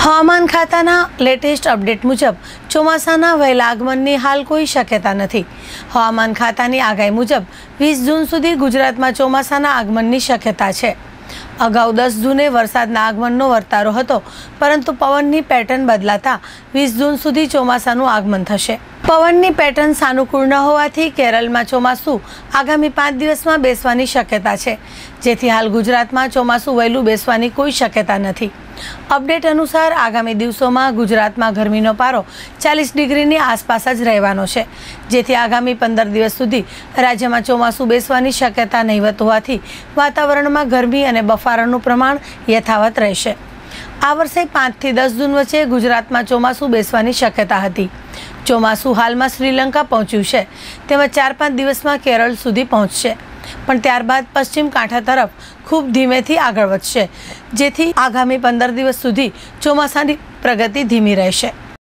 હવામાન ખાતાના latest update મુજબ ચોમાસાના વહેલા આગમનની હાલ કોઈ શક્યતા નથી। હવામાન ખાતાની આગાહી મુજબ 20 જૂન સુધી ગુજરાતમાં ચોમાસાના આગમનની શક્યતા છે। અગાઉ 10 જૂને વરસાદના આગમનનો વર્તારો હતો, પરંતુ પવનની પેટર્ન બદલાતા 20 જૂન સુધી ચોમાસાનું આગમન થશે। પવનની પેટર્ન સાનુકૂળ ન હોવાથી કેરળમાં ચોમાસું આગામી 5 દિવસમાં બેસવાની શક્યતા છે, જેથી હાલ ગુજરાતમાં ચોમાસું વહેલું બેસવાની કોઈ શક્યતા નથી। અપડેટ અનુસાર આગામી દિવસોમાં ગુજરાતમાં ગરમીનો પારો 40 ડિગ્રીની આસપાસ જ રહેવાનો છે, જેથી આગામી 15 દિવસ સુધી રાજ્યમાં ચોમાસું બેસવાની શક્યતા નહીવત હોવાથી વાતાવરણમાં ગરમી અને બફારાનું પ્રમાણ યથાવત રહેશે। આ વર્ષે 5 થી 10 જૂન વચ્ચે ગુજરાતમાં ચોમાસું બેસવાની શક્યતા હતી। ચોમાસું હાલમાં શ્રીલંકા પહોંચ્યું છે, તેમજ 4-5 દિવસમાં કેરળ સુધી પહોંચશે, પણ ત્યારબાદ પશ્ચિમ કાંઠા તરફ ખૂબ ધીમેથી આગળ વધશે, જેથી આગામી 15 દિવસ સુધી ચોમાસાની પ્રગતિ ધીમી રહેશે।